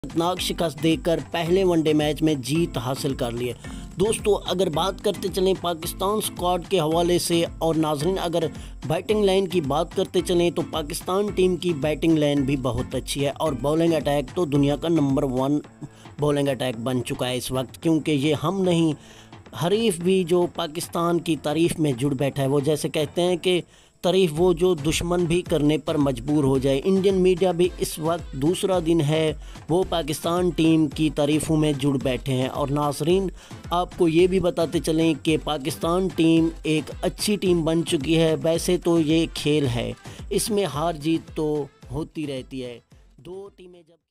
खतरनाक शिकस्त देकर पहले वनडे मैच में जीत हासिल कर ली है। दोस्तों, अगर बात करते चलें पाकिस्तान स्क्वाड के हवाले से और नाजरीन अगर बैटिंग लाइन की बात करते चलें तो पाकिस्तान टीम की बैटिंग लाइन भी बहुत अच्छी है और बॉलिंग अटैक तो दुनिया का नंबर 1 बॉलिंग अटैक बन चुका है इस वक्त, क्योंकि ये हम नहीं हरीफ भी जो पाकिस्तान की तारीफ़ में जुड़ बैठा है। वो जैसे कहते हैं कि तारीफ़ वो जो दुश्मन भी करने पर मजबूर हो जाए। इंडियन मीडिया भी इस वक्त दूसरा दिन है वो पाकिस्तान टीम की तारीफ़ों में जुड़ बैठे हैं। और नाजरीन, आपको ये भी बताते चलें कि पाकिस्तान टीम एक अच्छी टीम बन चुकी है। वैसे तो ये खेल है, इसमें हार जीत तो होती रहती है। दो टीमें जब